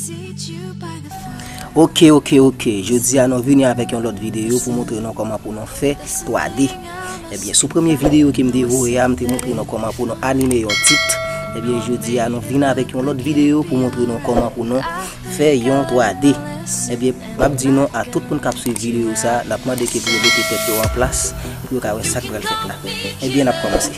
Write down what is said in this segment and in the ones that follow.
Ok. Je dis à nous venir avec une autre vidéo pour montrer nous comment pour nous faire 3D. Eh bien, sur première vidéo qui me dévoue, je te montrer nous comment pour nous animer un titre. Eh bien, je dis à nous venir avec une autre vidéo pour montrer nous comment pour nous faire un 3D. Eh bien, je dis non à tout le monde qui a suivi vidéo ça, la demande que vous mettez tête en place pour que ça soit fait là. Eh bien, on a commencé.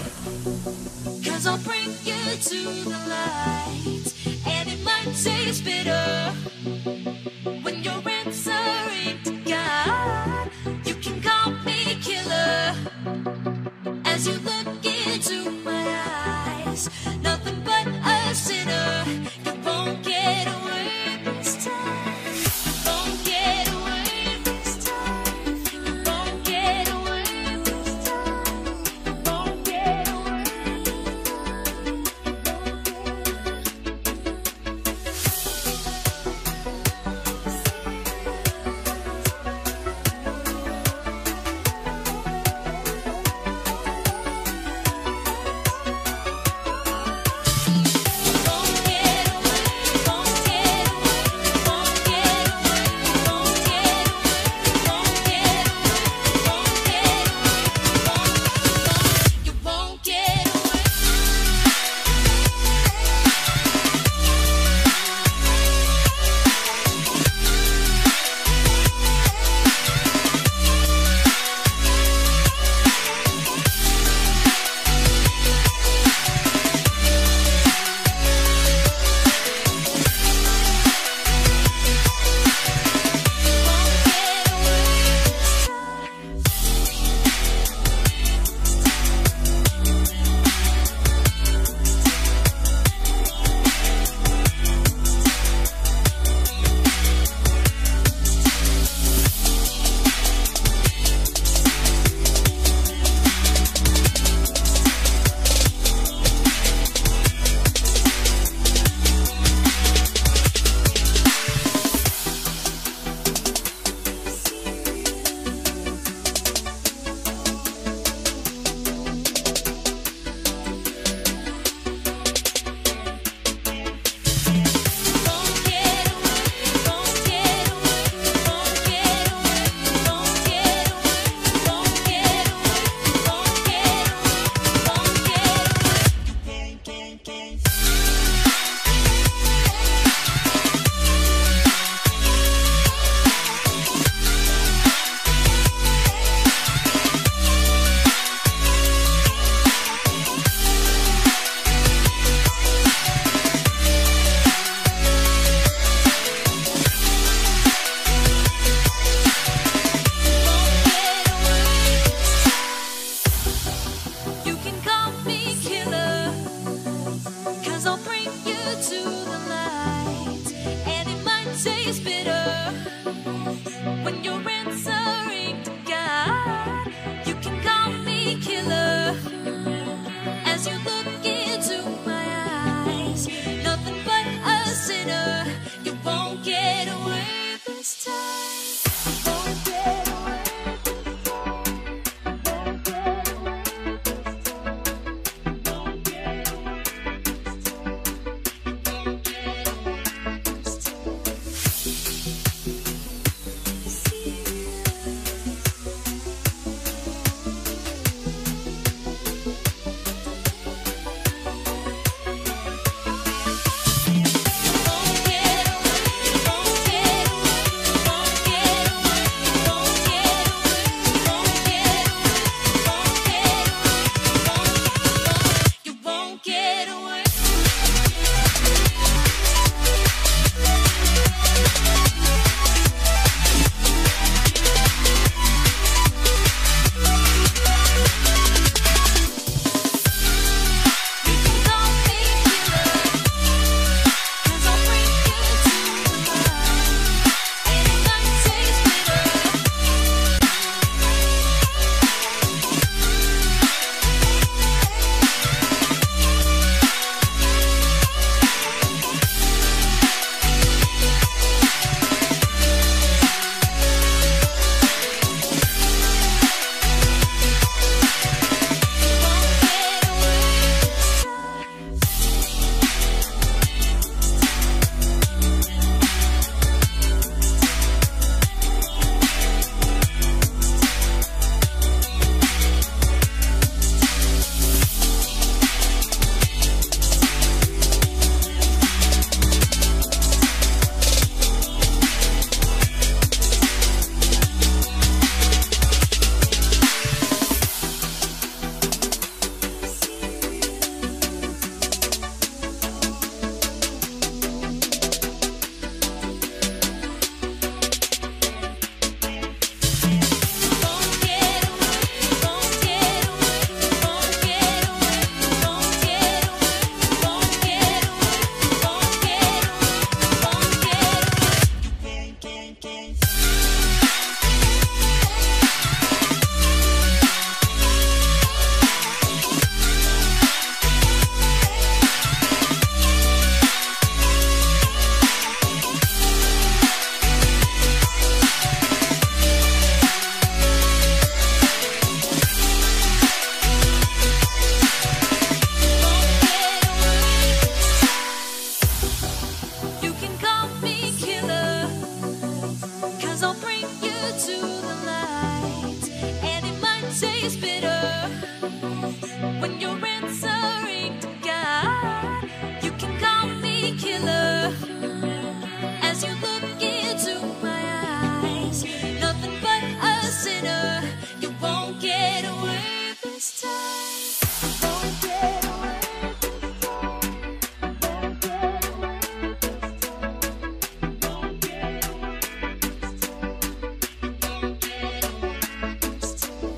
taste bitter when you're answering to God. You can call me killer as you look into my eyes. Nothing but a sinner. You won't get away this time. You won't get away this time. Won't get away this time. Won't get away this time. Won't get away this time.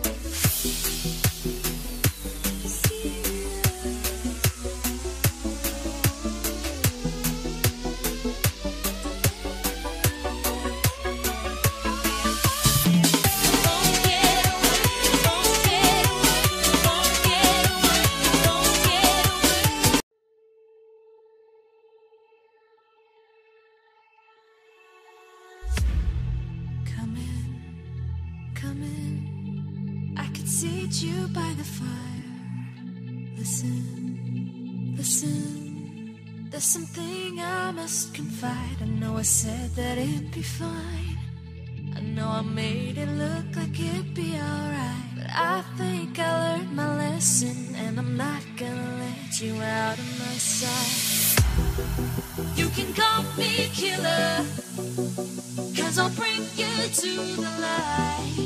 Come in, I could seat you by the fire. Listen, listen, there's something I must confide. I know I said that it'd be fine. I know I made it look like it'd be alright, but I think I learned my lesson, and I'm not gonna let you out of my sight. You can call me killer, 'cause I'll bring you to the light.